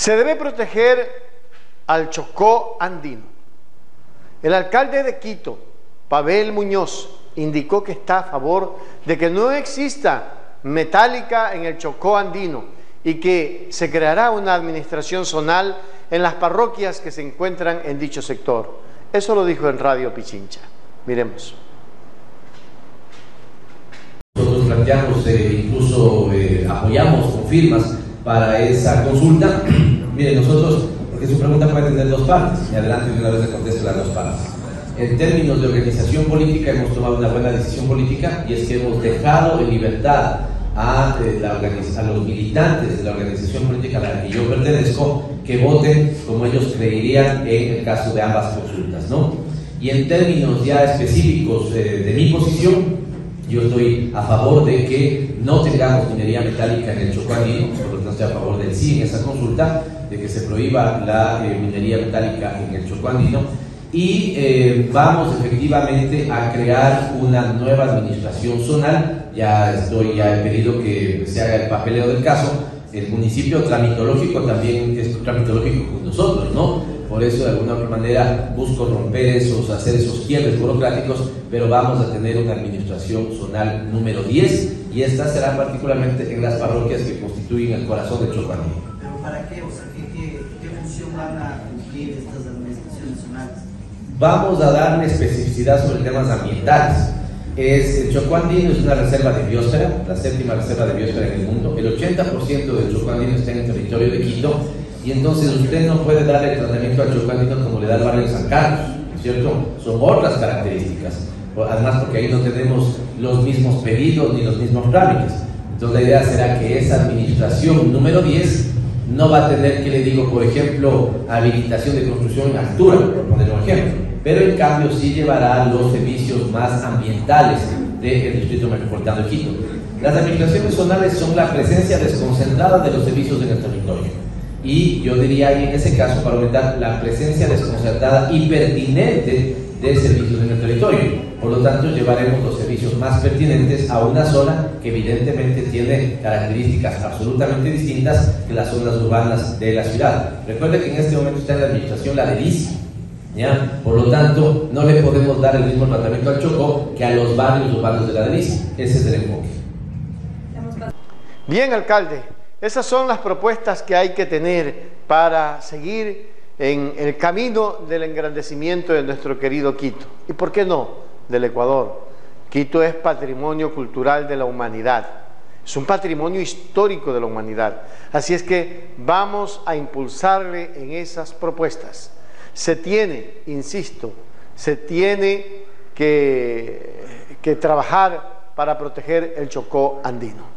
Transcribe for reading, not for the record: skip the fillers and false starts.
Se debe proteger al Chocó andino. El alcalde de Quito, Pavel Muñoz, indicó que está a favor de que no exista metálica en el Chocó andino y que se creará una administración zonal en las parroquias que se encuentran en dicho sector. Eso lo dijo en Radio Pichincha. Miremos. Nosotros planteamos, incluso apoyamos con firmas para esa consulta. Miren, nosotros, porque su pregunta puede tener dos partes, y adelante de una vez le contesto las dos partes. En términos de organización política hemos tomado una buena decisión política, y es que hemos dejado en libertad a los militantes de la organización política a la que yo pertenezco que voten como ellos creerían en el caso de ambas consultas, ¿no? Y en términos ya específicos de mi posición, yo estoy a favor de que no tengamos minería metálica en el Chocó andino, por lo tanto estoy a favor del sí en esa consulta, de que se prohíba la minería metálica en el Chocó andino, y vamos efectivamente a crear una nueva administración zonal. Ya he pedido que se haga el papeleo del caso. El municipio tramitológico también es tramitológico con nosotros, ¿no? Por eso de alguna otra manera busco hacer esos quiebres burocráticos, pero vamos a tener una administración zonal número 10, y esta será particularmente en las parroquias que constituyen el corazón de Chocó andino. ¿Pero para qué? O sea, ¿qué función van a cumplir estas administraciones zonales? Vamos a darle especificidad sobre temas ambientales. El Chocó andino es una reserva de biosfera, la séptima reserva de biosfera en el mundo. El 80% del Chocó andino está en el territorio de Quito, y entonces usted no puede darle el tratamiento al Chocó andino como le da al barrio de San Carlos, ¿no es cierto? Son otras características, además porque ahí no tenemos los mismos pedidos ni los mismos trámites. Entonces la idea será que esa administración número 10 no va a tener, que le digo, por ejemplo, habilitación de construcción en altura, por poner un ejemplo, pero en cambio sí llevará los servicios más ambientales del Distrito Metropolitano de Quito. Las administraciones zonales son la presencia desconcentrada de los servicios en el territorio, y yo diría ahí en ese caso, para aumentar la presencia desconcertada y pertinente de servicios en el territorio. Por lo tanto, llevaremos los servicios más pertinentes a una zona que evidentemente tiene características absolutamente distintas que las zonas urbanas de la ciudad. Recuerde que en este momento está en la administración la delicia, ¿ya? Por lo tanto, no le podemos dar el mismo tratamiento al Chocó que a los barrios urbanos de la delicia. Ese es el enfoque. Bien, alcalde, esas son las propuestas que hay que tener para seguir en el camino del engrandecimiento de nuestro querido Quito. ¿Y por qué no del Ecuador? Quito es patrimonio cultural de la humanidad, es un patrimonio histórico de la humanidad. Así es que vamos a impulsarle en esas propuestas. Se tiene, insisto, se tiene que trabajar para proteger el Chocó andino.